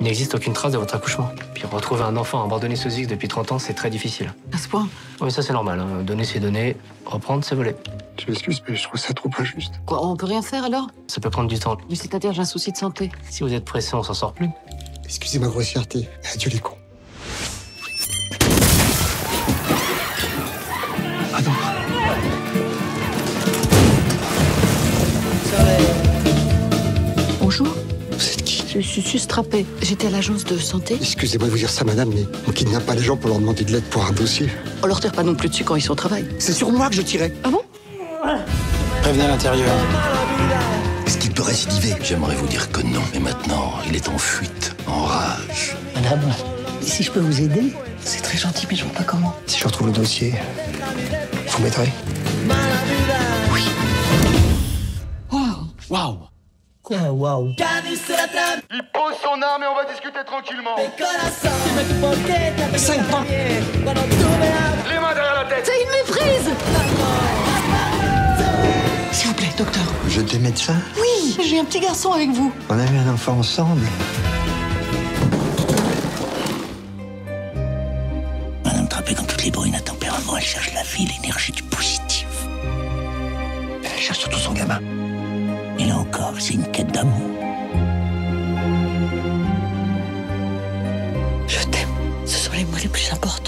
Il n'existe aucune trace de votre accouchement. Puis retrouver un enfant abandonné sous X depuis 30 ans, c'est très difficile. À ce point? Oui, ça c'est normal. Hein. Donner, c'est donner. Reprendre, c'est voler. Je m'excuse, mais je trouve ça trop injuste. Quoi, on peut rien faire alors? Ça peut prendre du temps. Mais c'est-à-dire, j'ai un souci de santé. Si vous êtes pressé, on s'en sort plus. Excusez ma grossièreté. Adieu les cons. Ah non. Bonjour, Vous êtes qui? je suis sustrapée. J'étais à l'agence de santé. Excusez-moi de vous dire ça, madame, mais on kidnappe pas les gens pour leur demander de l'aide pour un dossier. On leur tire pas non plus dessus quand ils sont au travail. C'est sur moi que je tirais. Ah bon? Prévenez à l'intérieur. Est-ce qu'il peut récidiver? J'aimerais vous dire que non, mais maintenant, il est en fuite, en rage. Madame, si je peux vous aider, c'est très gentil, mais je vois pas comment. Si je retrouve le dossier, vous m'aiderez? Waouh. Quoi, waouh? Il pose son arme et on va discuter tranquillement. 5 points. Les mains derrière la tête. C'est une méprise! S'il vous plaît, docteur. Vous êtes médecin? Oui, j'ai un petit garçon avec vous. On a eu un enfant ensemble. Madame Trappé, comme toutes les brunes à tempérament, elle cherche la vie, l'énergie du positif. Elle cherche surtout son gamin. Et là encore, c'est une quête d'amour. Je t'aime. Ce sont les mots les plus importants.